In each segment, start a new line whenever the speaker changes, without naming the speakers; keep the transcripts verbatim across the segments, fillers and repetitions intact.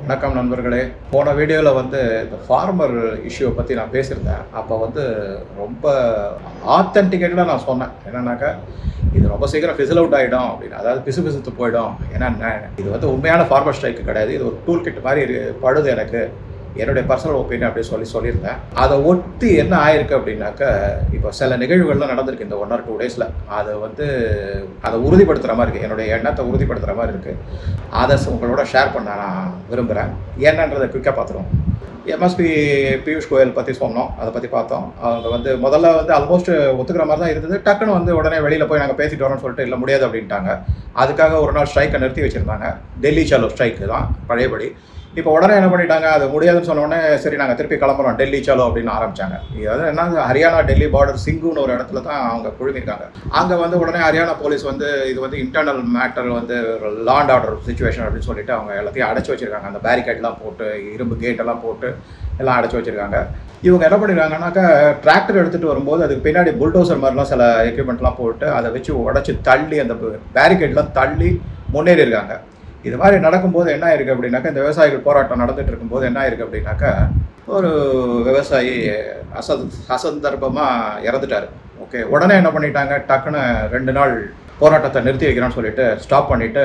வணக்கம் நண்பர்களே. போன வீடியோவில் வந்து இந்த ஃபார்மர் இஷ்யூவை பற்றி நான் பேசியிருந்தேன். அப்போ வந்து ரொம்ப ஆத்தென்டிகேட்டடாக நான் சொன்னேன். என்னன்னாக்கா இது ரொம்ப சீக்கிரம் ஃபிசில் அவுட் ஆகிடும் அப்படின்னு, அதாவது பிசு பிசுத்து போயிடும். ஏன்னா இது வந்து உண்மையான ஃபார்மர் ஸ்ட்ரைக்கு கிடையாது, இது ஒரு டூல் கிட் மாதிரி படுது எனக்கு, என்னுடைய பர்சனல் ஒப்பீனியன் அப்படி சொல்லி சொல்லியிருந்தேன். அதை ஒட்டி என்ன ஆயிருக்கு அப்படின்னாக்கா, இப்போ சில நிகழ்வுகள்லாம் நடந்திருக்கு இந்த ஒன் ஆர் டூ டேஸில். அதை வந்து அதை உறுதிப்படுத்துகிற மாதிரி இருக்குது, என்னுடைய எண்ணத்தை உறுதிப்படுத்துகிற மாதிரி இருக்குது. அதை உங்களோட ஷேர் பண்ண நான் விரும்புகிறேன். என்னன்றதை குயிக்காக பார்த்துருவோம். எம்எஸ்பி பியூஷ் கோயல் பற்றி சொன்னோம், அதை பற்றி பார்த்தோம். அவங்க வந்து முதல்ல வந்து ஆல்மோஸ்ட் ஒத்துக்கிற மாதிரி தான் இருந்தது. டக்குன்னு வந்து உடனே வெளியில் போய் நாங்கள் பேசிட்டு வரோம்னு சொல்லிட்டு இல்லை முடியாது அப்படின்ட்டாங்க. அதுக்காக ஒரு நாள் ஸ்ட்ரைக்கை நிறுத்தி வச்சுருந்தாங்க. டெல்லி சாலோ ஸ்ட்ரைக்கு தான் பழையபடி. இப்போ உடனே என்ன பண்ணிட்டாங்க, அது முடியாதுன்னு சொன்னோடனே சரி நாங்கள் திருப்பி கிளம்புறோம் டெல்லி சாலோ அப்படின்னு ஆரம்பித்தாங்க. இது என்ன, ஹரியானா டெல்லி பார்டர் சிங்குன்னு ஒரு இடத்துல தான் அவங்க குழுமிருக்காங்க. அங்கே வந்து உடனே ஹரியானா போலீஸ் வந்து இது வந்து இன்டர்னல் மேட்டர், வந்து லா அண்ட் ஆர்டர் சுச்சுவேஷன் அப்படின்னு சொல்லிட்டு அவங்க எல்லாத்தையும் அடைச்சி வச்சுருக்காங்க. அந்த பேரிகேட்லாம் போட்டு, இரும்பு கேட்டெல்லாம் போட்டு எல்லாம் அடைச்சி வச்சுருக்காங்க. இவங்க என்ன பண்ணிடுறாங்கன்னாக்கா, டிராக்டர் எடுத்துகிட்டு வரும்போது அதுக்கு பின்னாடி புல்டோசர் மாதிரிலாம் சில எக்யூப்மெண்ட்லாம் போட்டு அதை வச்சு உடச்சி தள்ளி அந்த பேரிகேட்லாம் தள்ளி முன்னேறி இருக்காங்க. இது மாதிரி நடக்கும்போது என்ன ஆயிருக்கு அப்படின்னாக்கா, இந்த விவசாயிகள் போராட்டம் நடந்துட்டு இருக்கும்போது என்ன ஆயிருக்கு அப்படின்னாக்கா, ஒரு விவசாயி அசத் அசந்தர்ப்பமாக இறந்துட்டார். ஓகே, உடனே என்ன பண்ணிட்டாங்க, டக்குன்னு ரெண்டு நாள் போராட்டத்தை நிறுத்தி வைக்கிறான்னு சொல்லிட்டு ஸ்டாப் பண்ணிவிட்டு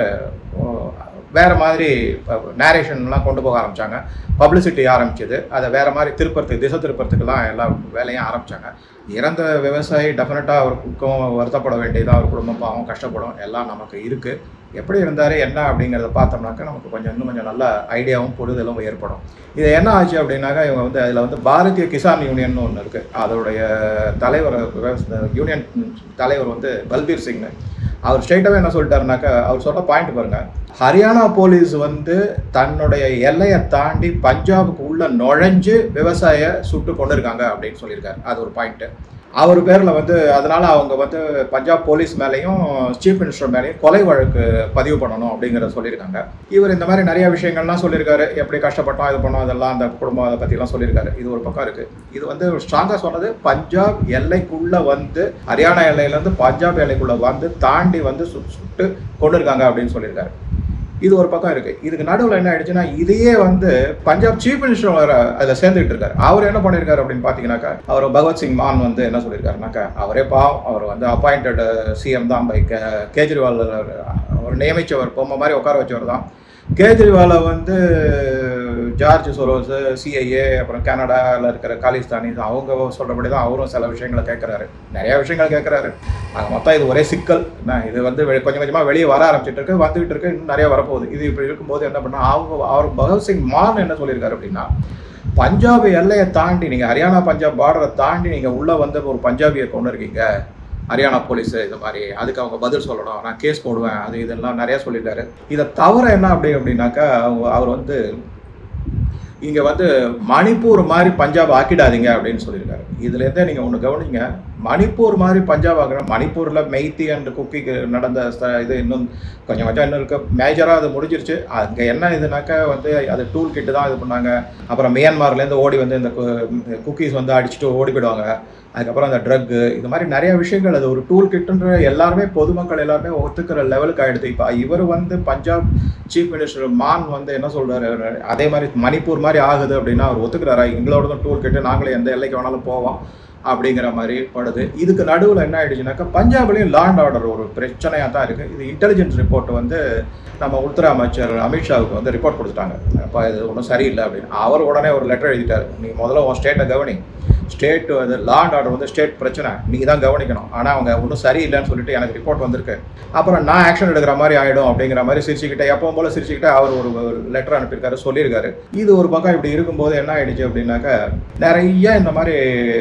வேறு மாதிரி நேரேஷன்லாம் கொண்டு போக ஆரம்பித்தாங்க. பப்ளிசிட்டி ஆரம்பிச்சது, அதை வேறு மாதிரி திருப்பறதுக்கு, திசை திருப்பறதுக்கெல்லாம் எல்லா வேலையும் ஆரம்பித்தாங்க. இறந்த விவசாயி டெஃபினட்டாக அவருக்கும் வருத்தப்பட வேண்டியதாக, அவர் குடும்பம் பாவம் கஷ்டப்படும், எல்லாம் நமக்கு இருக்குது. எப்படி இருந்தார் என்ன அப்படிங்கிறத பார்த்தோம்னாக்கா நமக்கு கொஞ்சம் இன்னும் கொஞ்சம் நல்ல ஐடியாவும் புரிதலும் ஏற்படும். இது என்ன ஆச்சு அப்படின்னாக்கா, இவங்க வந்து அதில் வந்து பாரதிய கிசான் யூனியன் ஒன்று இருக்குது. அதோடைய தலைவர், யூனியன் தலைவர் வந்து பல்பீர் சிங். அவர் ஸ்ட்ரெயிட்டாகவே என்ன சொல்லிட்டாருனாக்கா, அவர் சொல்கிற பாயிண்ட் பாருங்கள், ஹரியானா போலீஸ் வந்து தன்னுடைய எல்லையை தாண்டி பஞ்சாபுக்கு உள்ளே நுழைஞ்சு விவசாய சுட்டு கொண்டு இருக்காங்க அப்படின்னு சொல்லியிருக்காரு. அது ஒரு பாயிண்ட்டு. அவர் பேரில் வந்து அதனால் அவங்க வந்து பஞ்சாப் போலீஸ் மேலேயும் சீஃப் மினிஸ்டர் மேலேயும் கொலை வழக்கு பதிவு பண்ணணும் அப்படிங்கிறத சொல்லியிருக்காங்க. இவர் இந்த மாதிரி நிறைய விஷயங்கள்லாம் சொல்லியிருக்காரு, எப்படி கஷ்டப்பட்டோம் இது பண்ணோம் அதெல்லாம், அந்த குடும்பம் அதை பற்றிலாம் சொல்லியிருக்காரு. இது ஒரு பக்கம் இருக்குது. இது வந்து ஸ்ட்ராங்காக சொன்னது, பஞ்சாப் எல்லைக்குள்ளே வந்து, ஹரியானா எல்லையிலேருந்து பஞ்சாப் எல்லைக்குள்ளே வந்து தாண்டி வந்து சுட்டு கொண்டு இருக்காங்க அப்படின்னு சொல்லியிருக்காரு. இது ஒரு பக்கம் இருக்குது. இதுக்கு நடுவில் என்ன ஆயிடுச்சுன்னா, இதையே வந்து பஞ்சாப் சீஃப் மினிஸ்டர் அதில் சேர்ந்துட்டு இருக்காரு. அவர் என்ன பண்ணியிருக்காரு அப்படின்னு பார்த்தீங்கன்னாக்கா, அவர் பகவத்சிங் மான் வந்து என்ன சொல்லியிருக்காருனாக்கா, அவரே பாவம், அவர் வந்து அப்பாயிண்டட் சிஎம் தான், பை கே கேஜ்ரிவால் அவர் நியமித்தவர், பொம்மை மாதிரி உட்கார வச்சவர் தான். கேஜ்ரிவாலை வந்து ஜார்ஜ் சோரோஸ், சிஐஏ, அப்புறம் கனடாவில் இருக்கிற காலிஸ்தானிஸ் அவங்க சொல்கிறபடி தான் அவரும் சில விஷயங்களை கேட்குறாரு, நிறையா விஷயங்கள் கேட்குறாரு. அது மொத்தம் இது ஒரே சிக்கல். இது வந்து கொஞ்சம் கொஞ்சமாக வெளியே வர ஆரம்பிச்சிட்டு இருக்கு, வந்துகிட்டு இருக்கு, இன்னும் நிறைய வரப்போகுது. இது இப்படி இருக்கும்போது என்ன பண்ணால், அவங்க அவர் பகத்சிங் மான் என்ன சொல்லியிருக்காரு அப்படின்னா, பஞ்சாப் எல்லையை தாண்டி, நீங்கள் ஹரியானா பஞ்சாப் பார்டரை தாண்டி நீங்கள் உள்ளே வந்து ஒரு பஞ்சாபியை கொண்டு இருக்கீங்க, ஹரியானா போலீஸு இது மாதிரி, அதுக்கு அவங்க பதில் சொல்லணும், நான் கேஸ் போடுவேன், அது இதெல்லாம் நிறையா சொல்லியிருக்காரு. இதை தவிர என்ன அப்படி அப்படின்னாக்கா, அவர் வந்து இங்கே வந்து மணிப்பூர் மாதிரி பஞ்சாப் ஆக்கிடாதீங்க அப்படின்னு சொல்லியிருக்காரு. இதுலேருந்தே நீங்கள் ஒன்று கவனிங்க, மணிப்பூர் மாதிரி பஞ்சாப் ஆகிற, மணிப்பூரில் மெய்த்தி அண்ட் குக்கிக்கு நடந்த இது இன்னும் கொஞ்சம் கொஞ்சம் இன்னும் இருக்குது. மேஜராக அது முடிஞ்சிருச்சு. அங்கே என்ன இதுனாக்கா வந்து அது டூல் கிட்டு தான் இது பண்ணாங்க. அப்புறம் மியான்மார்லேருந்து ஓடி வந்து இந்த குக்கீஸ் வந்து அடிச்சுட்டு ஓடி போயிடுவாங்க. அதுக்கப்புறம் அந்த ட்ரக்கு, இது மாதிரி நிறைய விஷயங்கள், அது ஒரு டூல் கிட்டுன்ற எல்லாருமே பொதுமக்கள் எல்லாருமே ஒத்துக்கிற லெவலுக்கு ஆகிடுது. இப்போ இவர் வந்து பஞ்சாப் சீஃப் மினிஸ்டர் மான் வந்து என்ன சொல்கிறாரு, அதே மாதிரி மணிப்பூர் மாதிரி ஆகுது அப்படின்னா அவர் ஒத்துக்கிறாரா, எங்களோட தான் டூல் கிட்டு, நாங்களே எந்த எல்லைக்கு வேணாலும் போவோம் அப்படிங்கிற மாதிரி படுது. இதுக்கு நடுவில் என்ன ஆகிடுச்சுனாக்கா, பஞ்சாப்லேயும் லா அண்ட் ஆர்டர் ஒரு பிரச்சனையாக தான் இருக்குது. இது இன்டெலிஜென்ஸ் ரிப்போர்ட் வந்து நம்ம உள்துறை அமைச்சர் அமித்ஷாவுக்கு வந்து ரிப்போர்ட் கொடுத்துட்டாங்க. அப்போ இது ஒன்றும் சரியில்லை அப்படின்னு. அவர் உடனே ஒரு லெட்டர் எழுதிட்டார், நீ முதல்ல உன் ஸ்டேட்டை கவனி, ஸ்டேட் வந்து லா அண்ட் ஆர்டர் வந்து ஸ்டேட் பிரச்சனை, நீங்கள் தான் கவனிக்கணும், ஆனால் அவங்க ஒன்றும் சரியில்லைன்னு சொல்லிட்டு எனக்கு ரிப்போர்ட் வந்திருக்கு, அப்புறம் நான் ஆக்ஷன் எடுக்கிற மாதிரி ஆகிடும் அப்படிங்கிற மாதிரி சிரிச்சுக்கிட்டே, எப்பவும் போல் சிரிச்சுக்கிட்டே அவர் ஒரு லெட்டர் அனுப்பியிருக்காரு, சொல்லியிருக்காரு. இது ஒரு பக்கம் இப்படி இருக்கும்போது என்ன ஆகிடுச்சு அப்படின்னாக்கா, நிறைய இந்த மாதிரி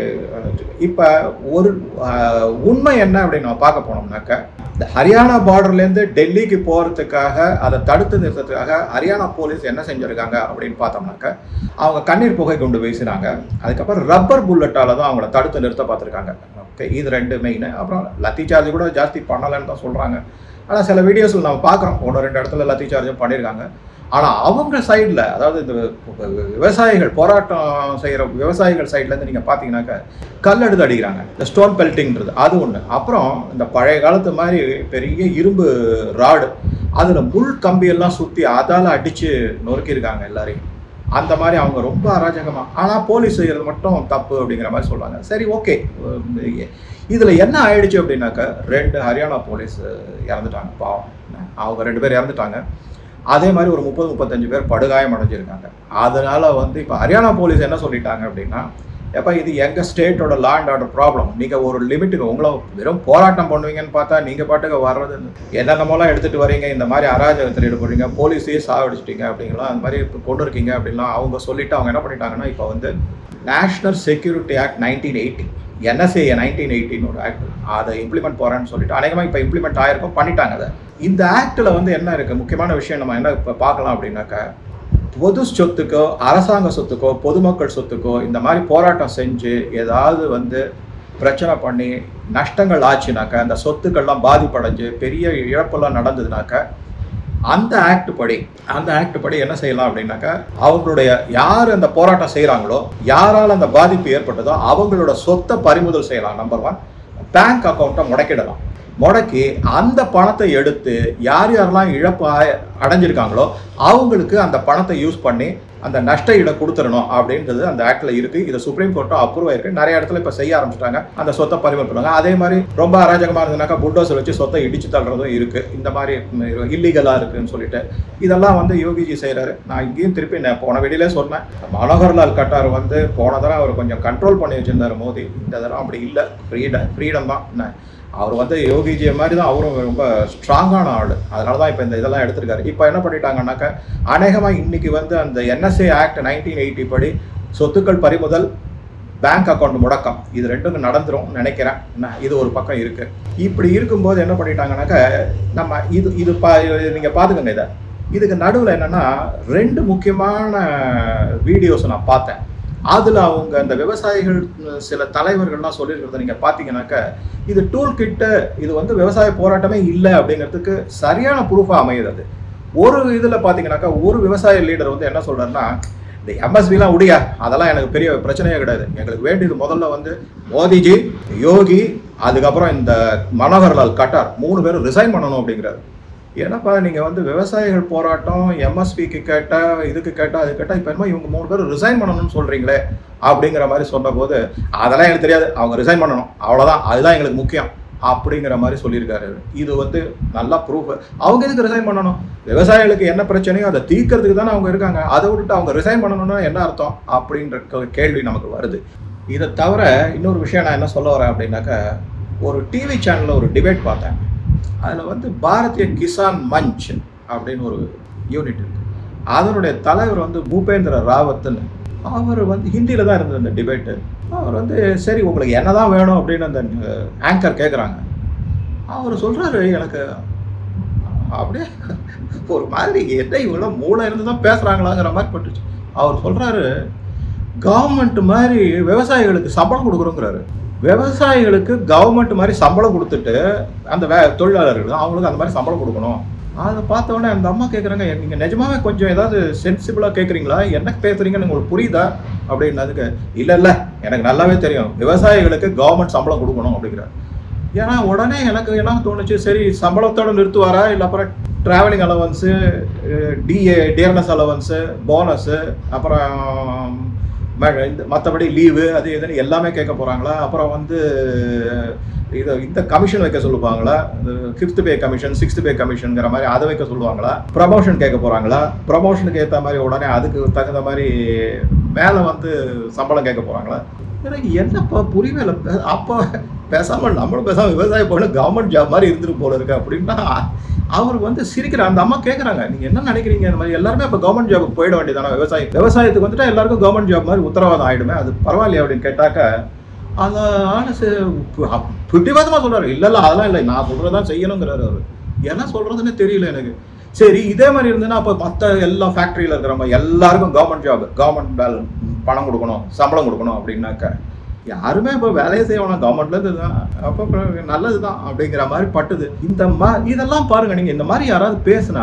இப்போ ஒரு உண்மை என்ன அப்படின்னு நம்ம பார்க்க போனோம்னாக்கா, இந்த ஹரியானா பார்டர்லேருந்து டெல்லிக்கு போகிறதுக்காக, அதை தடுத்து நிறுத்தத்துக்காக ஹரியானா போலீஸ் என்ன செஞ்சுருக்காங்க அப்படின்னு பார்த்தோம்னாக்கா, அவங்க கண்ணீர் புகை கொண்டு வீசினாங்க. அதுக்கப்புறம் ரப்பர் புல்லட்டால் தான் அவங்கள தடுத்து நிறுத்த பார்த்துருக்காங்க. ஓகே, இது ரெண்டு மெயின். அப்புறம் லத்தி சார்ஜ் கூட ஜாஸ்தி பண்ணலைன்னு தான் சொல்கிறாங்க. ஆனால் சில வீடியோஸில் நம்ம பார்க்குறோம், ஒன்று ரெண்டு இடத்துல லத்தி சார்ஜும் பண்ணியிருக்காங்க. ஆனால் அவங்க சைடில், அதாவது இந்த விவசாயிகள் போராட்டம் செய்கிற விவசாயிகள் சைட்லேருந்து நீங்கள் பார்த்தீங்கன்னாக்கா கல் எடுத்து அடிக்கிறாங்க. இந்த ஸ்டோன் பெல்ட்டிங்கிறது அது ஒன்று. அப்புறம் இந்த பழைய காலத்து மாதிரி பெரிய இரும்பு ராடு, அதில் முள் கம்பியெல்லாம் சுற்றி அதால் அடித்து நொறுக்கியிருக்காங்க எல்லாரையும். அந்த மாதிரி அவங்க ரொம்ப அராஜகமாக. ஆனால் போலீஸ் செய்கிறது மட்டும் தப்பு அப்படிங்கிற மாதிரி சொல்கிறாங்க. சரி, ஓகே. இதில் என்ன ஆயிடுச்சு அப்படின்னாக்கா ரெண்டு ஹரியானா போலீஸ் இறந்துட்டாங்க. பாவம், அவங்க ரெண்டு பேர் இறந்துட்டாங்க. அதே மாதிரி ஒரு முப்பது முப்பத்தஞ்சு பேர் படுகாயம் அடைஞ்சிருக்காங்க. அதனால் வந்து இப்போ ஹரியானா போலீஸ் என்ன சொல்லிட்டாங்க அப்படின்னா, எப்போ இது எங்கள் ஸ்டேட்டோட லா அண்ட் ஆர்டர் ப்ராப்ளம், நீங்கள் ஒரு லிமிட்டுக்கு உங்களை வெறும் போராட்டம் பண்ணுவீங்கன்னு பார்த்தா நீங்கள் பாட்டுக்கு வர்றது என்னென்னமோலாம் எடுத்துகிட்டு வரீங்க, இந்த மாதிரி அராஜகத்தில் ஈடுபடுறீங்க, போலீஸையே சாவடிச்சிட்டீங்க அப்படிங்கலாம் அந்த மாதிரி இப்போ கொண்டு இருக்கீங்க அப்படின்லாம் அவங்க சொல்லிவிட்டு அவங்க என்ன பண்ணிட்டாங்கன்னா, இப்போ வந்து national security act nineteen eighty NSA nineteen எயிட்டின்னு ஒரு ஆக்ட், அதை இம்ப்ளிமெண்ட் போகிறேன்னு சொல்லிட்டு அநேகமாக இப்போ இம்ப்ளிமெண்ட் ஆகிருக்கும், பண்ணிட்டாங்க. அதை இந்த ஆக்டில் வந்து என்ன இருக்குது, முக்கியமான விஷயம் நம்ம என்ன இப்போ பார்க்கலாம் அப்படின்னாக்கா, பொது சொத்துக்கோ அரசாங்க சொத்துக்கோ பொதுமக்கள் சொத்துக்கோ இந்த மாதிரி போராட்டம் செஞ்சு ஏதாவது வந்து பிரச்சனை பண்ணி நஷ்டங்கள் ஆச்சுனாக்கா, அந்த சொத்துக்கள்லாம் பாதிப்படைஞ்சு பெரிய இழப்பெல்லாம் நடந்ததுனாக்கா, அந்த ஆக்ட் படி அந்த ஆக்ட் படி என்ன செய்யலாம் அப்படின்னாக்கா, அவங்களுடைய யார் அந்த போராட்டம் செய்கிறாங்களோ, யாரால் அந்த பாதிப்பு ஏற்பட்டதோ அவங்களோட சொத்தை பறிமுதல் செய்யலாம். நம்பர் ஒன், பேங்க் அக்கௌண்ட்டை முடக்கிடலாம். முடக்கி அந்த பணத்தை எடுத்து யார் யாரெல்லாம் இழப்பு அடைஞ்சிருக்காங்களோ அவங்களுக்கு அந்த பணத்தை யூஸ் பண்ணி அந்த நஷ்ட ஈடை கொடுத்துடணும் அப்படின்றது அந்த ஆக்டில் இருக்குது. இது சுப்ரீம் கோர்ட்டும் அப்ரூவ் ஆயிருக்கு. நிறைய இடத்துல இப்போ செய்ய ஆரம்பிச்சிட்டாங்க, அந்த சொத்தை பறிமுதல் பண்ணுவாங்க. அதே மாதிரி ரொம்ப அராஜகமாக இருந்ததுனாக்கா புல்டோசர் வச்சு சொத்தை இடிச்சு தள்ளுறதும் இருக்குது. இந்த மாதிரி இல்லீகலாக இருக்குதுன்னு சொல்லிட்டு இதெல்லாம் வந்து யோகிஜி செய்கிறாரு. நான் இங்கேயும் திருப்பி நான் போன வெளியிலே சொன்னேன், மனோகர்லால் கட்டார் வந்து போன தடவை அவர் கொஞ்சம் கண்ட்ரோல் பண்ணி வச்சுருந்தார் மோடி. இந்த தடவை அப்படி இல்லை, ஃப்ரீடம் ஃப்ரீடம் தான். என்ன அவர் வந்து யோகிஜியை மாதிரி தான் அவரும் ரொம்ப ஸ்ட்ராங்கான ஆள். அதனால தான் இப்போ இந்த இதெல்லாம் எடுத்திருக்காரு. இப்போ என்ன பண்ணிட்டாங்கன்னாக்கா, அநேகமாக இன்றைக்கி வந்து அந்த என்எஸ்ஏ ஆக்ட் நைன்டீன் எயிட்டி படி சொத்துக்கள் பறிமுதல், பேங்க் அக்கௌண்ட் முடக்கம், இது ரெண்டும் நடந்துரும் நினைக்கிறேன். என்ன இது ஒரு பக்கம் இருக்குது. இப்படி இருக்கும்போது என்ன பண்ணிட்டாங்கன்னாக்கா, நம்ம இது இது பா நீங்கள் பார்த்துக்கோங்க. இதை இதுக்கு நடுவில் என்னென்னா ரெண்டு முக்கியமான வீடியோஸ் நான் பார்த்தேன். அதில் அவங்க அந்த விவசாயிகள் சில தலைவர்கள்லாம் சொல்லியிருக்கிறத நீங்கள் பார்த்தீங்கன்னாக்கா, இது டூல் கிட்ட இது வந்து விவசாய போராட்டமே இல்லை அப்படிங்கிறதுக்கு சரியான ப்ரூஃபாக அமையுது. அது ஒரு இதில் பார்த்தீங்கன்னாக்கா, ஒரு விவசாய லீடர் வந்து என்ன சொல்கிறாருன்னா, இந்த எம்எஸ்பிலாம் உடையா அதெல்லாம் எனக்கு பெரிய பிரச்சனையே கிடையாது, எங்களுக்கு வேண்டியது முதல்ல வந்து மோடிஜி, யோகி, அதுக்கப்புறம் இந்த மனோகர்லால் கட்டார் மூணு பேரும் ரிசைன் பண்ணணும் அப்படிங்கிறாரு. ஏன்னாப்பா நீங்கள் வந்து விவசாயிகள் போராட்டம் எம்எஸ்பிக்கு கேட்டால் இதுக்கு கேட்டால் அது கேட்டால் இப்போ என்னமோ இவங்க மூணு பேரும் ரிசைன் பண்ணணும்னு சொல்கிறீங்களே அப்படிங்கிற மாதிரி சொன்னபோது, அதெல்லாம் எனக்கு தெரியாது, அவங்க ரிசைன் பண்ணணும் அவ்வளோதான், அதுதான் எங்களுக்கு முக்கியம் அப்படிங்கிற மாதிரி சொல்லியிருக்காரு. இது வந்து நல்லா ப்ரூஃப். அவங்க எதுக்கு ரிசைன் பண்ணணும்? விவசாயிகளுக்கு என்ன பிரச்சனையோ அதை தீர்க்கறதுக்கு தானே அவங்க இருக்காங்க. அதை விட்டுட்டு அவங்க ரிசைன் பண்ணணும்னா என்ன அர்த்தம் அப்படின்ற கேள்வி நமக்கு வருது. இதை தவிர இன்னொரு விஷயம் நான் என்ன சொல்ல வரேன் அப்படின்னாக்கா, ஒரு டிவி சேனலில் ஒரு டிபேட் பார்த்தேன். அதில் வந்து பாரதிய கிசான் மஞ்ச் அப்படின்னு ஒரு யூனிட் இருக்குது. அதனுடைய தலைவர் வந்து பூபேந்திர ராவத்துன்னு, அவர் வந்து ஹிந்தியில் தான் இருந்தது அந்த டிபேட்டு. அவர் வந்து சரி உங்களுக்கு என்ன தான் வேணும் அப்படின்னு அந்த ஆங்கர் கேட்குறாங்க. அவர் சொல்கிறாரு, எனக்கு அப்படியே ஒரு மாதிரி என்ன இவங்கள மூளை இருந்து தான் பேசுகிறாங்களாங்கிற மாதிரி பட்டுச்சு. அவர் சொல்கிறாரு, கவர்மெண்ட் மாதிரி விவசாயிகளுக்கு சம்பளம் கொடுக்குறோங்கிறாரு. விவசாயிகளுக்கு கவர்மெண்ட் மாதிரி சம்பளம் கொடுத்துட்டு அந்த வே தொழிலாளர்கள் அவங்களுக்கு அந்த மாதிரி சம்பளம் கொடுக்கணும். அதை பார்த்த உடனே அந்த அம்மா கேட்குறாங்க, நீங்கள் நிஜமாவே கொஞ்சம் ஏதாவது சென்சிபிளாக கேட்குறீங்களா, என்ன பேசுகிறீங்கன்னு உங்களுக்கு புரியுதா அப்படின்னதுக்கு, இல்லை இல்லை எனக்கு நல்லாவே தெரியும் விவசாயிகளுக்கு கவர்மெண்ட் சம்பளம் கொடுக்கணும் அப்படிங்கிறார். ஏன்னா உடனே எனக்கு என்ன தோணுச்சு, சரி சம்பளத்தோடு நிறுத்துவாரா, இல்லை அப்புறம் travelling allowance, DA dearness allowance, bonus, அப்புறம் இந்த மற்றபடி லீவு அது எதுன்னு எல்லாமே கேட்க போகிறாங்களா, அப்புறம் வந்து இதை இந்த கமிஷன் வைக்க சொல்லுவாங்களா, fifth pay commission sixth pay கமிஷனுங்கிற மாதிரி அதை வைக்க சொல்லுவாங்களா, ப்ரமோஷன் கேட்க போகிறாங்களா, ப்ரமோஷனுக்கு ஏற்ற மாதிரி உடனே அதுக்கு தகுந்த மாதிரி மேலே வந்து சம்பளம் கேட்க போகிறாங்களா, எனக்கு என்னப்பா புரியவே இல்லை. அப்போ பேசாமல் நம்மளும் பேசாமல் விவசாய போல கவர்மெண்ட் ஜாப் மாதிரி இருந்துட்டு போல இருக்கு அப்படின்னா அவர் வந்து சிரிக்கிறார். அந்த அம்மா கேட்குறாங்க, நீங்கள் என்ன நினைக்கிறீங்க, இந்த மாதிரி எல்லாருமே இப்போ கவர்மெண்ட் ஜாபுக்கு போயிட வேண்டியதானே, விவசாயி விவசாயத்துக்கு வந்துட்டு எல்லாருக்கும் கவர்மெண்ட் ஜாப் மாதிரி உத்தரவாதம் ஆகிடுமே, அது பரவாயில்லையா அப்படின்னு கேட்டாக்கா, அதை ஆனசு பிடிவாதமாக சொல்கிறார். இல்லை இல்லை அதெல்லாம் இல்லை, நான் சொல்கிறதான் செய்யணுங்கிறாரு அவர். என்ன சொல்கிறதுன்னு தெரியல எனக்கு. சரி இதே மாதிரி இருந்ததுன்னா அப்போ மற்ற எல்லா ஃபேக்ட்ரியில் இருக்கிறவங்க எல்லாருக்கும் கவர்மெண்ட் ஜாப், கவர்மெண்ட் வேலை பணம் கொடுக்கணும், சம்பளம் கொடுக்கணும் அப்படின்னாக்கா யாருமே இப்போ வேலையை செய்யணும் கவர்மெண்ட்லேருந்து தான், அப்போ நல்லது தான் அப்படிங்கிற மாதிரி பட்டுது. இந்த மா இதெல்லாம் பாருங்கள், நீங்கள் இந்த மாதிரி யாராவது பேசுனா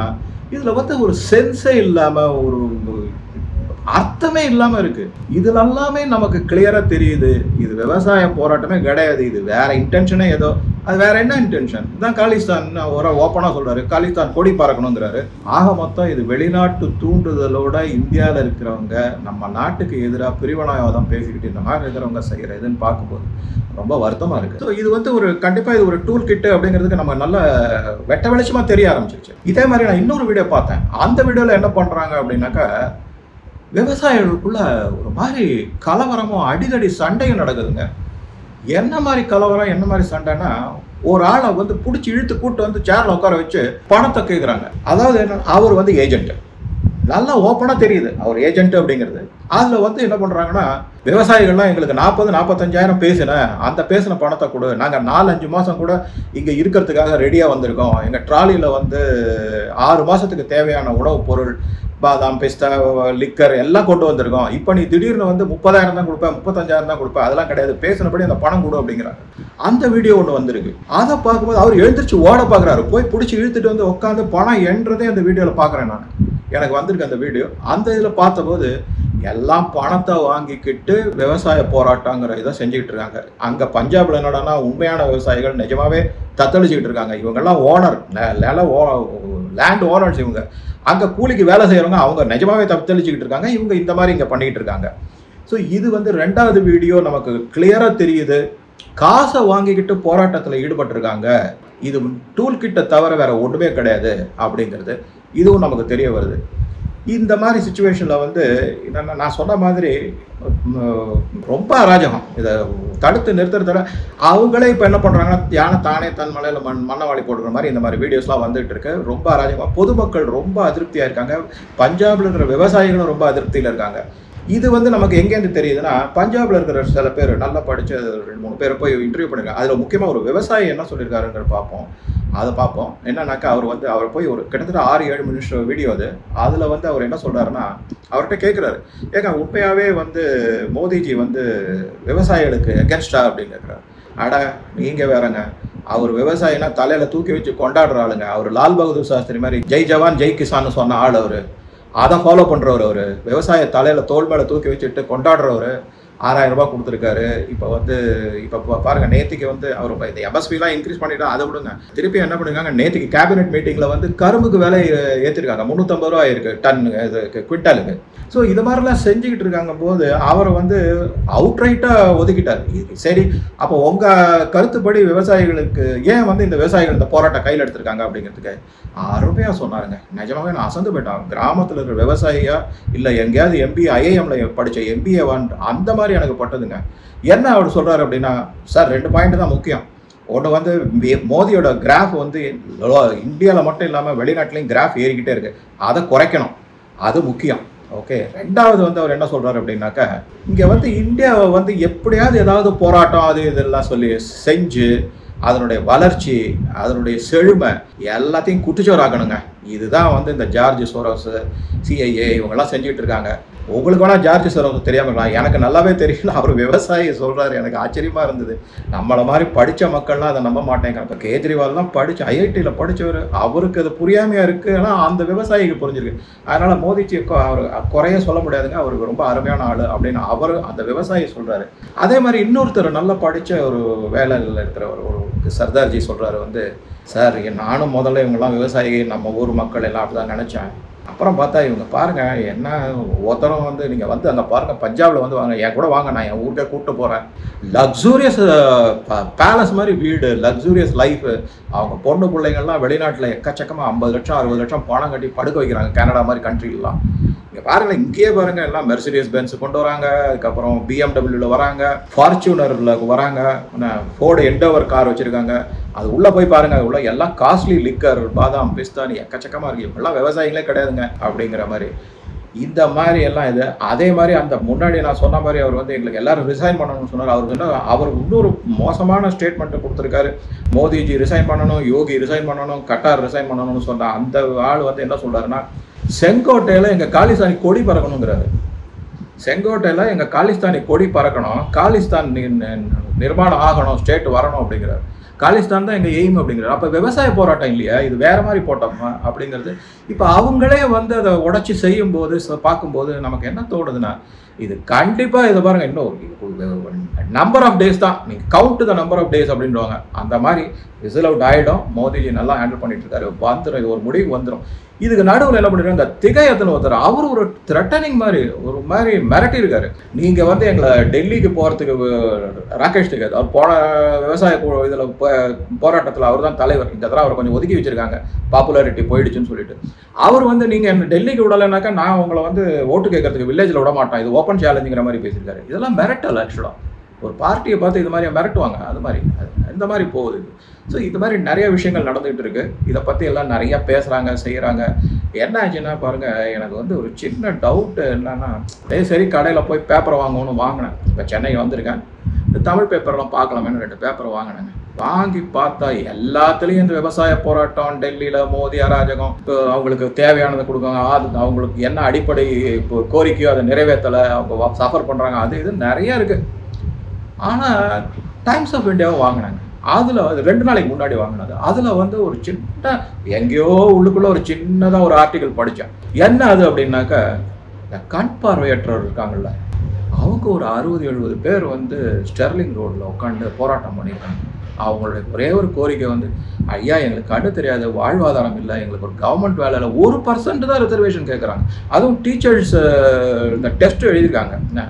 இதில் வந்து ஒரு சென்ஸே இல்லாமல் ஒரு அர்த்தமே இல்லாமல் இருக்கு. இதுல எல்லாமே நமக்கு கிளியரா தெரியுது இது விவசாய போராட்டமே கிடையாது, இது வேற இன்டென்ஷனே ஏதோ. அது வேற என்ன இன்டென்ஷன் தான் காலிஸ்தான் ஒரு ஓப்பனா சொல்றாரு, காலிஸ்தான் கொடி பறக்கணுங்கிறாரு. ஆக மொத்தம் இது வெளிநாட்டு தூண்டுதலோட இந்தியாவில் இருக்கிறவங்க நம்ம நாட்டுக்கு எதிராக பிரிவினைவாதம் பேசிக்கிட்டு இந்த மாதிரி இருக்கிறவங்க செய்யற இதுன்னு பார்க்கும்போது ரொம்ப வருத்தமா இருக்கு. ஸோ இது வந்து ஒரு கண்டிப்பா இது ஒரு டூல் கிட்டு அப்படிங்கிறதுக்கு நம்ம நல்ல வெட்ட வெளிச்சமா தெரிய ஆரம்பிச்சிருச்சு. இதே மாதிரி நான் இன்னொரு வீடியோ பார்த்தேன். அந்த வீடியோல என்ன பண்றாங்க அப்படின்னாக்கா விவசாயிகளுக்குள்ள ஒரு மாதிரி கலவரமும் அடிதடி சண்டையும் நடக்குதுங்க. என்ன மாதிரி கலவரம் என்ன மாதிரி சண்டைன்னா, ஒரு ஆளை வந்து பிடிச்சி இழுத்து கூட்டு வந்து சேர்ல உட்கார வச்சு பணத்தை கேட்குறாங்க. அதாவது என்ன, அவர் வந்து ஏஜென்ட், நல்லா ஓப்பனா தெரியுது அவர் ஏஜென்ட் அப்படிங்கிறது. அதுல வந்து என்ன பண்றாங்கன்னா, விவசாயிகள்லாம் எங்களுக்கு நாற்பது நாற்பத்தஞ்சாயிரம் பேசினேன், அந்த பேசின பணத்தை கொடு, நாங்க நாலு அஞ்சு மாசம் கூட இங்க இருக்கிறதுக்காக ரெடியா வந்திருக்கோம், எங்க ட்ராலியில வந்து ஆறு மாசத்துக்கு தேவையான உணவுப் பொருள் பாதாம் பிஸ்தா லிக்கர் எல்லாம் கொண்டு வந்திருக்கோம், இப்போ நீ திடீர்னு வந்து முப்பதாயிரம் தான் கொடுப்பேன் முப்பத்தஞ்சாயிரம் தான் கொடுப்பேன், அதெல்லாம் கிடையாது, பேசினபடி அந்த பணம் கொடு அப்படிங்கிறாங்க. அந்த வீடியோ ஒன்று வந்திருக்கு. அதை பார்க்கும்போது அவர் எழுந்திரிச்சு ஓட பார்க்குறாரு, போய் பிடிச்சி இழுத்துட்டு வந்து உட்காந்து பணம் என்றதே அந்த வீடியோவில் பார்க்குறேன் நான். எனக்கு வந்திருக்கு அந்த வீடியோ. அந்த இதில் பார்த்தபோது எல்லாம் பணத்தை வாங்கிக்கிட்டு விவசாய போராட்டங்கிற இதை செஞ்சுக்கிட்டு இருக்காங்க. அங்கே பஞ்சாப்ல என்னடானா உண்மையான விவசாயிகள் நிஜமாவே தத்தளிச்சுக்கிட்டு இருக்காங்க. இவங்கெல்லாம் ஓனர், நில ஓ லேண்ட் ஓனர்ஸ் இவங்க. அங்கே கூலிக்கு வேலை செய்கிறவங்க அவங்க நிஜமாவே தத்தளிச்சுக்கிட்டு இருக்காங்க. இவங்க இந்த மாதிரி இங்கே பண்ணிக்கிட்டு இருக்காங்க. ஸோ இது வந்து ரெண்டாவது வீடியோ நமக்கு கிளியராக தெரியுது. காசை வாங்கிக்கிட்டு போராட்டத்தில் ஈடுபட்டிருக்காங்க. இது டூல் கிட்ட தவிர வேற ஒன்றுமே கிடையாது அப்படிங்கிறது இதுவும் நமக்கு தெரிய வருது. இந்த மாதிரி சுச்சுவேஷனில் வந்து என்னென்னா, நான் சொன்ன மாதிரி ரொம்ப அராஜகம். இதை தடுத்து நிறுத்துறதுல அவங்களே இப்போ என்ன பண்ணுறாங்கன்னா, யானை தானே தன் மலையில் மண் மண்ணவாளி போடுற மாதிரி இந்த மாதிரி வீடியோஸ்லாம் வந்துட்டு இருக்கு. ரொம்ப அராஜகம். பொதுமக்கள் ரொம்ப அதிருப்தியாக இருக்காங்க. பஞ்சாபில் இருக்கிற விவசாயிகளும் ரொம்ப அதிருப்தியில் இருக்காங்க. இது வந்து நமக்கு எங்கேருந்து தெரியுதுன்னா, பஞ்சாபில் இருக்கிற சில பேர் நல்லா படித்த ரெண்டு மூணு பேர் போய் இன்டர்வியூ பண்ணிருக்காங்க. அதில் முக்கியமாக ஒரு விவசாயி என்ன சொல்லியிருக்காருங்கிற பார்ப்போம். அதை பார்ப்போம். என்னன்னாக்கா அவர் வந்து அவர் போய் ஒரு கிட்டத்தட்ட ஆறு ஏழு நிமிஷம் வீடியோ அது. அதில் வந்து அவர் என்ன சொல்கிறாருன்னா, அவர்கிட்ட கேட்குறாரு, ஏங்க உண்மையாகவே வந்து மோடிஜி வந்து விவசாயிகளுக்கு எகென்ஸ்டா அப்படின்னு கேட்குறாரு. அட நீங்கள் வேறங்க, அவர் விவசாயினா தலையில் தூக்கி வச்சு கொண்டாடுற ஆளுங்க. அவர் லால் பகதூர் சாஸ்திரி மாதிரி ஜெய் ஜவான் ஜெய் கிசான்னு சொன்ன ஆள் அவர். அதை ஃபாலோ பண்ணுறவர். அவர் விவசாய தலையில் தோல் மேலே தூக்கி வச்சுட்டு கொண்டாடுறவர். ஆறாயிரம் ரூபாய் கொடுத்துருக்காரு. இப்போ வந்து இப்போ பாருங்க, நேற்றுக்கு வந்து அவர் இந்த எம்எஸ்பிலாம் இன்க்ரீஸ் பண்ணிட்டா அதை விடுங்க, திருப்பி என்ன பண்ணிருக்காங்க, நேற்றுக்கு கேபினெட் மீட்டிங்கில் வந்து கரும்புக்கு விலை ஏற்றிருக்காங்க. முந்நூற்றம்பது ரூபா இருக்கு டன் இது குவிண்டாலுக்கு. ஸோ இது மாதிரிலாம் செஞ்சுக்கிட்டு இருக்காங்க போது அவரை வந்து அவுட்ரைட்டாக ஒதுக்கிட்டார். சரி, அப்போ உங்கள் கருத்துப்படி விவசாயிகளுக்கு ஏன் வந்து இந்த விவசாயிகள் இந்த போராட்டம் கையில் எடுத்திருக்காங்க அப்படிங்கிறதுக்கு அருமையாக சொன்னாருங்க. நிஜமாவே நான் அசந்து போயிட்டான். கிராமத்தில் இருக்கிற விவசாயியா இல்லை எங்கேயாவது எம்பிஏ ஐஏஎம்ல படித்த எம்பிஏ வந்து அந்த மாதிரி எனக்கு பட்டதுங்க. என்ன அவர் சொல்றாரு அப்படின்னா, சார் ரெண்டு பாயிண்ட் தான் முக்கியம். ஒன்று வந்து மோடியோட கிராஃப் வந்து இந்தியாவில் மட்டும் இல்லாமல் வெளிநாட்டிலையும் கிராஃப் ஏறிக்கிட்டே இருக்கு, அதை குறைக்கணும், அது முக்கியம். ஓகே. ரெண்டாவது வந்து அவர் என்ன சொல்றாரு அப்படின்னாக்கா, இங்கே வந்து இந்தியாவை வந்து எப்படியாவது ஏதாவது போராட்டம் அது இதெல்லாம் சொல்லி செஞ்சு அதனுடைய வளர்ச்சி அதனுடைய செழுமை எல்லாத்தையும் குட்டிச்சோராக்கணுங்க. இதுதான் வந்து இந்த ஜார்ஜ் சோரோஸ் சிஐஏ இவங்கெல்லாம் செஞ்சுக்கிட்டு இருக்காங்க. உங்களுக்கு வேணா ஜார்ஜ் சோரோஸ் தெரியாமல் இருக்கலாம், எனக்கு நல்லாவே தெரியல. அவர் விவசாயி சொல்கிறாரு, எனக்கு ஆச்சரியமாக இருந்தது. நம்மளை மாதிரி படித்த மக்கள்லாம் அதை நம்ப மாட்டேங்கிறாங்க. இப்போ கேஜ்ரிவால்லாம் படித்து ஐஐடியில் படித்தவர், அவருக்கு அது புரியாமையாக இருக்குது. ஆனால் அந்த விவசாயிக்கு புரிஞ்சிருக்கு. அதனால் மோடிஜி அவர் குறைய சொல்ல முடியாதுங்க, அவருக்கு ரொம்ப அருமையான ஆள் அப்படின்னு அவர் அந்த விவசாயி சொல்கிறாரு. அதே மாதிரி இன்னொருத்தர் நல்லா படித்த ஒரு வேலையில் இருக்கிற ஒரு சர்தார்ஜி சொல்கிறாரு வந்து, சார் நானும் முதல்ல இவங்கெல்லாம் விவசாயிகள் நம்ம ஊர் மக்கள் எல்லாம் அப்படி தான் நினச்சேன். அப்புறம் பார்த்தா இவங்க பாருங்கள் என்ன ஒருத்தரம் வந்து நீங்கள் வந்து அங்கே பாருங்கள் பஞ்சாபில் வந்து வாங்க, என் கூட வாங்க, நான் என் ஊருக்கே கூப்பிட்டு போகிறேன். லக்ஸூரியஸ் பேலஸ் மாதிரி வீடு, லக்ஸூரியஸ் லைஃபு. அவங்க பொண்ணு பிள்ளைங்கள்லாம் வெளிநாட்டில் எக்கச்சக்கமாக ஐம்பது லட்சம் அறுபது லட்சம் பணம் கட்டி படுக்க வைக்கிறாங்க, கனடா மாதிரி கண்ட்ரிலாம். இங்கே பாருங்கள், இங்கேயே பாருங்கள் எல்லாம் மெர்சிடிஸ் பென்ஸ் கொண்டு வராங்க, அதுக்கப்புறம் பிஎம்டபிள்யூவில் வராங்க, ஃபார்ச்சூனரில் வராங்க, ஃபோர்டு எண்டோவர் கார் வச்சுருக்காங்க. அது உள்ளே போய் பாருங்கள், உள்ள எல்லாம் காஸ்ட்லி லிக்கர் பாதாம் பிஸ்தானி எக்கச்சக்கமாக இருக்குது. இவங்கெல்லாம் விவசாயிகளே கிடையாதுங்க அப்படிங்கிற மாதிரி இந்த மாதிரி எல்லாம் இது. அதே மாதிரி அந்த முன்னாடி நான் சொன்ன மாதிரி அவர் வந்து எங்களுக்கு எல்லாரும் ரிசைன் பண்ணணும்னு சொன்னார். அவர் சொன்னால் அவர் இன்னொரு மோசமான ஸ்டேட்மெண்ட்டை கொடுத்துருக்காரு. மோடிஜி ரிசைன் பண்ணணும், யோகி ரிசைன் பண்ணணும், கட்டார் ரிசைன் பண்ணணும்னு சொன்னால் அந்த ஆள் வந்து என்ன சொல்கிறாருன்னா, செங்கோட்டையில் எங்கள் காலிஸ்தானி கொடி பறக்கணுங்கிறாரு. செங்கோட்டையில் எங்கள் காலிஸ்தானி கொடி பறக்கணும், காலிஸ்தான் நிர்மாணம் ஆகணும், ஸ்டேட் வரணும் அப்படிங்கிறார். காலிஸ்தான் தான் எங்கள் எய்ம் அப்படிங்கிறது. அப்போ விவசாய போராட்டம் இல்லையா, இது வேறு மாதிரி போட்டோமா அப்படிங்கிறது. இப்போ அவங்களே வந்து அதை உடச்சி செய்யும்போது பார்க்கும்போது நமக்கு என்ன தோணுதுன்னா, இது கண்டிப்பாக இதை பாருங்கள், இன்னும் நம்பர் ஆஃப் டேஸ் தான், நீங்கள் count the number of days அப்படின்வாங்க. அந்த மாதிரி ரிசல் அவுட் ஆகிடும். மோடிஜி நல்லா ஹேண்டில் பண்ணிட்டு இருக்காரு. வந்துடும், இது ஒரு முடிவு வந்துடும். இதுக்கு நடுவில் என்ன பண்ணிடுறாங்க, இந்த திகையத்தில் ஒருத்தர் அவர் ஒரு த்ரெட்டனிங் மாதிரி ஒரு மாதிரி மிரட்டி இருக்காரு. நீங்கள் வந்து எங்களை டெல்லிக்கு போகிறதுக்கு ராகேஷ் திகாத் அவர் போன விவசாய இதில் போராட்டத்தில் அவர் தான் தலைவர். இந்த தடவை அவர் கொஞ்சம் ஒதுக்கி வச்சிருக்காங்க, பாப்புலாரிட்டி போயிடுச்சுன்னு சொல்லிட்டு. அவர் வந்து நீங்கள் என்ன டெல்லிக்கு விடலைனாக்கா நான் உங்களை வந்து ஓட்டு கேட்கறதுக்கு வில்லேஜில் விட மாட்டேன், இது ஓப்பன் சேலஞ்சுங்கிற மாதிரி பேசியிருக்காரு. இதெல்லாம் மிரட்டல். ஆக்சுவலாக ஒரு பார்ட்டியை பார்த்து இது மாதிரி மிரட்டுவாங்க, அது மாதிரி இந்த மாதிரி போகுது. ஸோ இது மாதிரி நிறைய விஷயங்கள் நடந்துகிட்டு இருக்கு. இதை பற்றி எல்லாம் நிறையா பேசுகிறாங்க, செய்கிறாங்க. என்ன ஆச்சுன்னா பாருங்கள், எனக்கு வந்து ஒரு சின்ன டவுட்டு என்னன்னா, அதே சரி கடையில் போய் பேப்பரை வாங்கணும்னு வாங்கினேன். இப்போ சென்னை வந்திருக்கேன், இந்த தமிழ் பேப்பர்லாம் பார்க்கலாமேன்னு ரெண்டு பேப்பரை வாங்கினேங்க. வாங்கி பார்த்தா எல்லாத்துலேயும் இந்த விவசாய போராட்டம், டெல்லியில் மோடி அராஜகம், இப்போ அவங்களுக்கு தேவையானதை கொடுக்காங்க, அது அவங்களுக்கு என்ன அடிப்படை இப்போ கோரிக்கையோ அதை நிறைவேற்றலை, அவங்க சஃபர் பண்ணுறாங்க, அது இது நிறையா இருக்குது. ஆனால் டைம்ஸ் ஆஃப் இந்தியாவை வாங்கினாங்க. அதில் ரெண்டு நாளைக்கு முன்னாடி வாங்கினது. அதில் வந்து ஒரு சின்ன எங்கேயோ உள்ளுக்குள்ளே ஒரு சின்னதாக ஒரு ஆர்டிக்கல் படித்தேன். என்ன அது அப்படின்னாக்கா, இந்த கண் பார்வையற்றவர் இருக்காங்கல்ல, அவங்க ஒரு அறுபது எழுபது பேர் வந்து ஸ்டெர்லிங் ரோடில் உட்காந்து போராட்டம் பண்ணியிருக்காங்க. அவங்களுடைய ஒரே ஒரு கோரிக்கை வந்து, ஐயா எங்களுக்கு கண்ணு தெரியாது, வாழ்வாதாரம் இல்லை, எங்களுக்கு ஒரு கவர்மெண்ட் வேலை இல்லை, ஒரு பர்சன்ட் தான் ரிசர்வேஷன் கேட்குறாங்க. அதுவும் டீச்சர்ஸ் இந்த டெஸ்ட் எழுதியிருக்காங்க, என்ன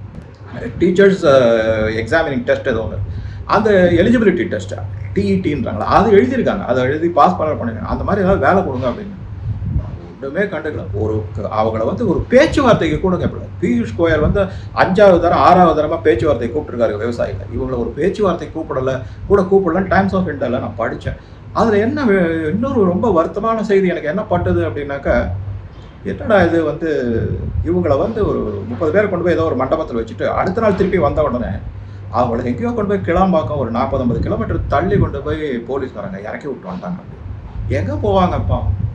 டீச்சர்ஸ் எக்ஸாமினிங் டெஸ்ட் ஏதோ ஒன்று, அந்த எலிஜிபிலிட்டி டெஸ்ட்டு டிஇடின்றாங்களா, அது எழுதியிருக்காங்க. அதை எழுதி பாஸ் பண்ண பண்ணிருக்காங்க. அந்த மாதிரி ஏதாவது வேலை கொடுங்க அப்படின்னு ஒன்றுமே கண்டுக்கல. ஒரு அவங்கள வந்து ஒரு பேச்சுவார்த்தைக்கு கூட கேட்கல. பியூஷ் கோயல் வந்து அஞ்சாவது தரம் ஆறாவது தரமாக பேச்சுவார்த்தைக்கு கூப்பிட்டுருக்காரு விவசாயிகள். இவங்களை ஒரு பேச்சுவார்த்தை கூப்பிடலை கூட கூப்பிடலன்னு டைம்ஸ் ஆஃப் இந்தியாவில் நான் படித்தேன். அதில் என்ன இன்னொரு ரொம்ப வருத்தமான செய்தி எனக்கு என்ன பட்டது அப்படின்னாக்கா, என்னடா இது வந்து இவங்களை வந்து ஒரு முப்பது பேர் கொண்டு போய் ஏதோ ஒரு மண்டபத்தில் வச்சுட்டு அடுத்த நாள் திருப்பி வந்த உடனே அவங்களுக்கு எங்கேயோ கொண்டு போய் கிளம்பாக்கம் ஒரு நாற்பது ஐம்பது கிலோமீட்டர் தள்ளி கொண்டு போய் போலீஸ்காரங்க இறக்கி விட்டு வந்துட்டாங்க. எங்கே போவாங்கப்பா?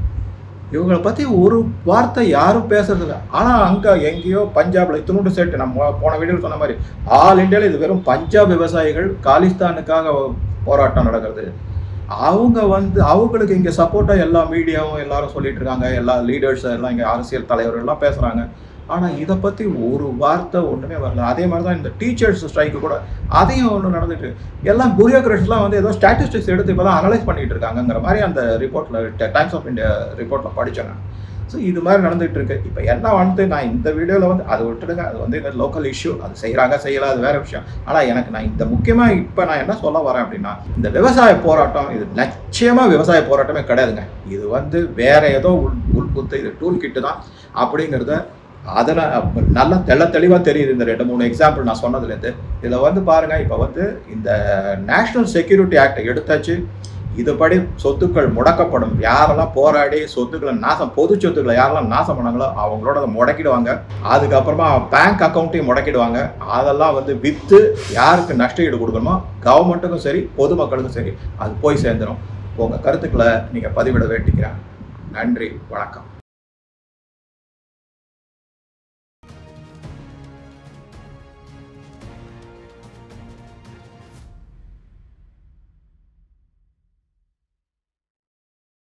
இவங்களை பற்றி ஒரு வார்த்தை யாரும் பேசுறதில்ல. ஆனால் அங்கே எங்கேயோ பஞ்சாபில் இத்தினோண்டு சேர்த்து நம்ம போன வீடியோவில் சொன்ன மாதிரி ஆல் இண்டியாவில் இது வெறும் பஞ்சாப் விவசாயிகள் காலிஸ்தானுக்காக போராட்டம் நடக்கிறது. அவங்க வந்து அவங்களுக்கு இங்கே சப்போர்ட்டாக எல்லா மீடியாவும் எல்லாரும் சொல்லிட்டு இருக்காங்க, எல்லா லீடர்ஸ் எல்லாம் இங்கே அரசியல் தலைவர்கள்லாம் பேசுகிறாங்க. ஆனால் இதை பற்றி ஒரு வார்த்தை ஒன்றுமே வரல. அதே மாதிரி தான் இந்த டீச்சர்ஸ் ஸ்ட்ரைக்கு கூட அதையும் ஒன்று நடந்துட்டு எல்லாம் பியூரோக்ராட்ஸ்லாம் வந்து ஏதோ ஸ்டாட்டிஸ்டிக்ஸ் எடுத்து இப்போ தான் அனலைஸ் பண்ணிகிட்டு இருக்காங்கங்கிற மாதிரி அந்த ரிப்போர்ட்டில் டைம்ஸ் ஆஃப் இந்தியா ரிப்போர்ட்டில் படித்தேன். ஸோ இது மாதிரி நடந்துகிட்டு இருக்கு. இப்போ என்ன வந்து நான் இந்த வீடியோவில் வந்து அதை விட்டுடுங்க, அது வந்து இந்த லோக்கல் இஷ்யூ, அது செய்கிறாங்க செய்யலாம், அது வேறு விஷயம். ஆனால் எனக்கு நான் இந்த முக்கியமாக இப்போ நான் என்ன சொல்ல வரேன் அப்படின்னா, இந்த விவசாய போராட்டம் இது நிச்சயமாக விவசாய போராட்டமே கிடையாதுங்க. இது வந்து வேறு ஏதோ உள் உள்குத்து, இது டூல் கிட்டு தான் அப்படிங்கிறத அதில் நல்லா தெள்ள தெளிவாக தெரியுது. இந்த ரெண்டு மூணு எக்ஸாம்பிள் நான் சொன்னதுலேருந்து இதில் வந்து பாருங்கள், இப்போ வந்து இந்த நேஷ்னல் செக்யூரிட்டி ஆக்டை எடுத்தாச்சு. இதுபடி சொத்துக்கள் முடக்கப்படும். யாரெல்லாம் போராடி சொத்துக்களை நாசம், பொது சொத்துக்களை யாரெல்லாம் நாசம் பண்ணாங்களோ அவங்களோட அதை முடக்கிடுவாங்க. அதுக்கப்புறமா பேங்க் அக்கௌண்ட்டையும் முடக்கிடுவாங்க. அதெல்லாம் வந்து விற்று யாருக்கு நஷ்ட ஈடு கொடுக்கணுமோ கவர்மெண்ட்டுக்கும் சரி பொதுமக்களுக்கும் சரி அது போய் சேர்ந்துடும். உங்கள் கருத்துக்களை நீங்கள் பதிவிட வேண்டிக்கிறேன். நன்றி, வணக்கம்.